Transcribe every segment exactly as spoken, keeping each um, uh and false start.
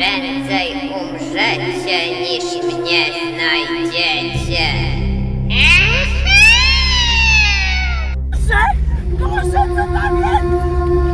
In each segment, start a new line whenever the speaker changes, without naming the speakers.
Prędzej umrzecie, niż mnie znajdziecie.
Że? Boże, co tam jest?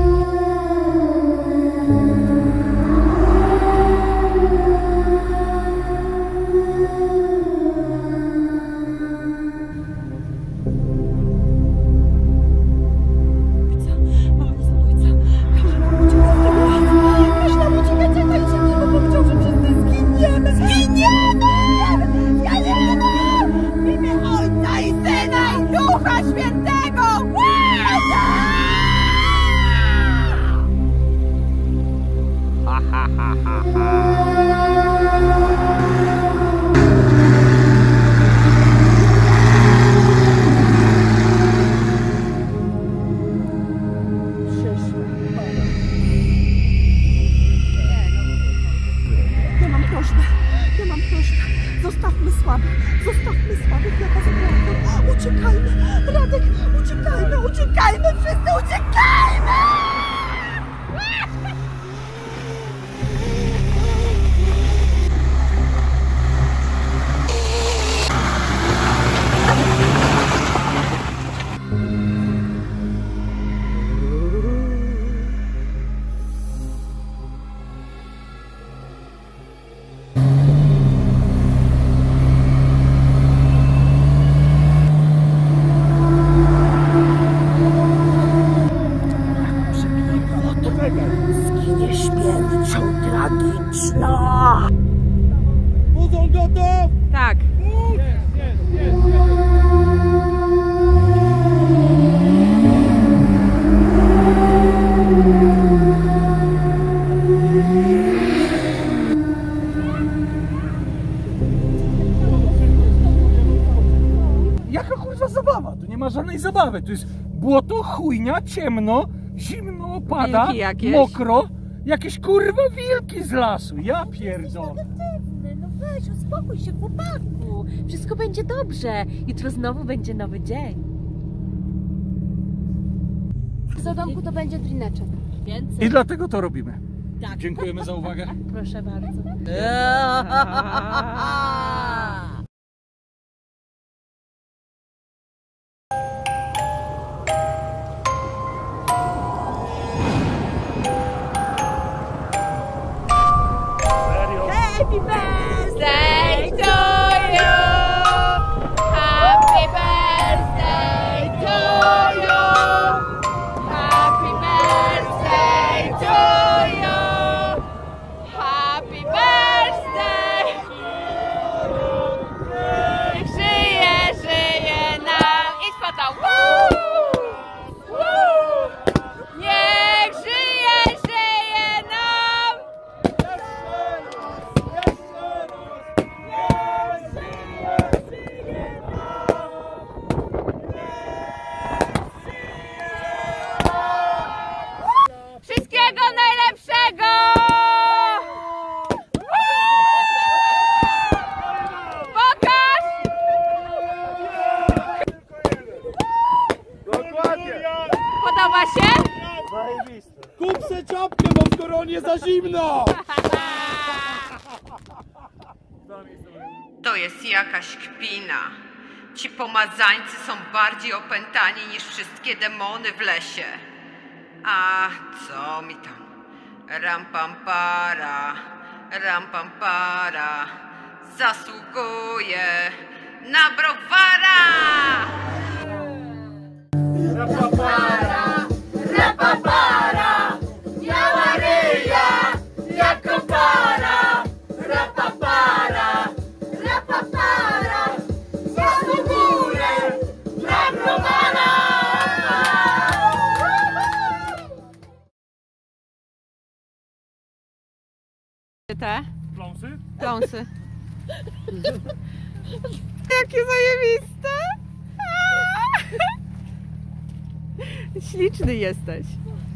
Zostawmy słabych, zostawmy słabych, ja was błagam. Uciekajmy, Radek, uciekajmy, uciekajmy, wszyscy uciekajmy! Zginie śmiercią tragiczną.
Muzon gotów?
Tak.
Jest, jest, jest.
Jaka kurwa zabawa? Tu nie ma żadnej zabawy. Tu jest błoto, chujnia, ciemno, zimno, opada,
Wilki jakieś.
mokro. Jakieś kurwa wilki z lasu. Ja pierdolę.
No weź, uspokój się, chłopaku. Wszystko będzie dobrze. Jutro znowu będzie nowy dzień. W zadomku to będzie drineczek. Więcej.
I dlatego to robimy.
Tak.
Dziękujemy za uwagę.
Proszę bardzo. Happy birthday to you! Happy birthday to you! Happy birthday to you! Happy birthday! Niech żyje, żyje nam! Idź po to! Woo! Woo! Niech żyje, żyje nam! Wszystkiego najlepszego! Pokaż!
Dokładnie.
Podoba się?
Kup se czapkę, bo w koronie za zimno!
To jest jakaś kpina. Ci pomazańcy są bardziej opętani niż wszystkie demony w lesie. A co mi tam? Rampampara, rampampara, zasługuje na browara!
Rapapara, rapapara, biała ryja, jak kopara. Rapapara, rapapara, zasługuje na browara.
Te
Pląsy?
pląsy. Jakie zajebiste! Śliczny jesteś.